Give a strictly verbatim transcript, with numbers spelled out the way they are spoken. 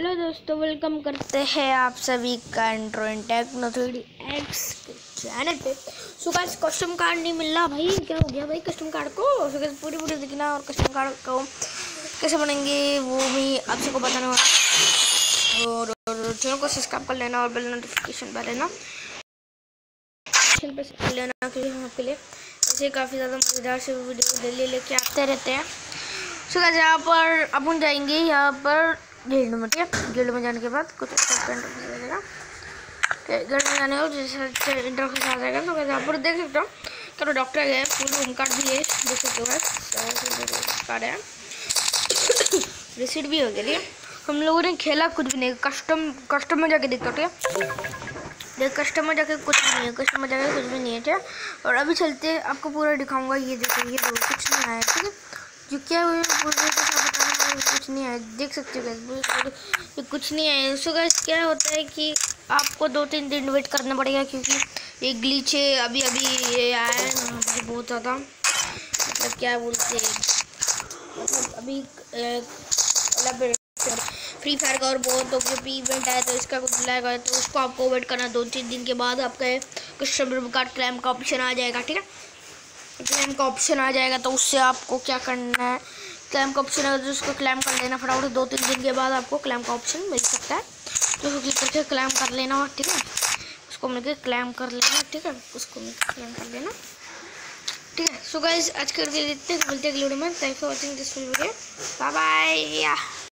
Hello दोस्तों, welcome करते हैं आप सभी का Android techno three D X channel पे। सो गाइस, कस्टम कार्ड नहीं मिल रहा भाई, क्या हो गया भाई कस्टम कार्ड को। सो गाइस, पूरी पूरी देखना और कस्टम कार्ड को कैसे बनेंगे वो भी आप सबको बताने वाला। और चैनल को सब्सक्राइब कर लेना और बेल नोटिफिकेशन पर लेना पे कर लेना, क्योंकि हम आपके लिए ऐसे काफ़ी ज़्यादा मज़ेदार से वीडियो डेली लेके आते रहते हैं। सो गाइस, यहाँ पर अपन जाएंगे यहाँ पर गिल्ड में। ठीक है, गिल्ड में जाने के बाद कुछ इंटरफेस आ जाएगा। गिल्ड में जाने और जैसे इंटरफेस आ जाएगा तो यहाँ पर देख सकते हो तो डॉक्टर है, फुल होम कार्ड भी है, देख सकते हो कार्ड है, रिसीट भी हो गया। हम लोगों ने खेला कुछ भी नहीं, कस्टम कस्टम में जाके देखते हो। ठीक है, देख कस्टम में जाके कुछ भी नहीं है, कस्टम में जाके कुछ भी नहीं है। ठीक है, और अभी चलते आपको पूरा दिखाऊंगा। ये देखो, ये कुछ नहीं आया। ठीक है, जो क्या हुआ कुछ नहीं है, देख सकते हो ये कुछ नहीं है। सो गाइस, क्या होता है कि आपको दो तीन दिन वेट करना पड़ेगा, क्योंकि ये ग्लिच है। अभी अभी ये आया है मुझे बहुत ज़्यादा, मतलब क्या बोलते हैं, मतलब अभी फ्री फायर का और बहुत ओपी इवेंट आया तो इसका कुछ लाएगा, तो उसको आपको वेट करना दो तीन दिन के बाद आपका कस्टमर कार्ड क्लेम का ऑप्शन आ जाएगा। ठीक है, क्लेम का ऑप्शन आ जाएगा तो उससे आपको क्या करना है, क्लेम का ऑप्शन है तो उसको क्लेम कर लेना फटाफट। दो तीन दिन के बाद आपको क्लेम का ऑप्शन मिल सकता है, तो उसको क्लिक करके क्लेम कर लेना। ठीक है, उसको मिलकर क्लेम कर लेना। ठीक है, उसको मिलकर क्लेम कर लेना। ठीक है, सो गाइस, आज कर के देखते हैं, मिलते हैं अगले वीडियो में। Thanks for watching this video, bye bye.